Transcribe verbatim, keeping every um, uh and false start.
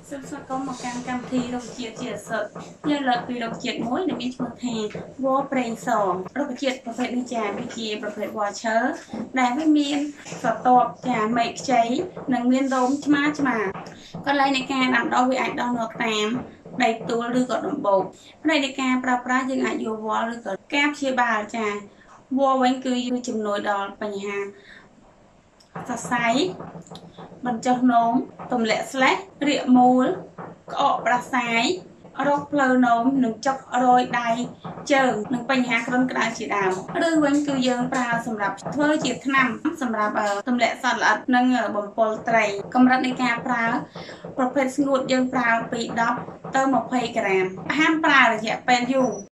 សិក្សាកុំមកកាន់កម្មវិធីរុក្ខជាតិជាសុទ្ធយើងលើកពីរុក្ខជាតិមួយដែលមានឈ្មោះថាវល្លិប្រេងសរុក្ខជាតិប្រភេទនេះចាវាជាប្រភេទវល្លិឈើដែលវាមានស្រទាប់ចាមែកខ្ចីនិងមានរោមឆ្មាឆ្មាកន្លែងនៃការដាំដុះវាអាចដុះនៅតាមដីទួលឬក៏ដំបូកផ្នែកនៃការប្រើប្រាស់យើងអាចយកវល្លិឬក៏ការព្យាបាលចាវល្លិវិញគឺជួយជំនួយដល់បញ្ហាសរសៃបញ្ចុះនោមទម្លាក់ស្លេះរាកមូលក្អកប្រសាយរោគផ្លូវនោមនិងចុករយដៃជើងនិងបញ្ហាគ្រុនក្តៅជាដើមឬវិញគឺយើងប្រើសម្រាប់ធ្វើជាថ្នាំសម្រាប់ទម្លាក់សត្វល្អិតនិងបំពុលត្រីកម្រិតនៃការប្រើប្រភេទស្ងួតយើងប្រើពីដប់ទៅម្ភៃក្រាមហាមប្រើរយៈពេលយូរ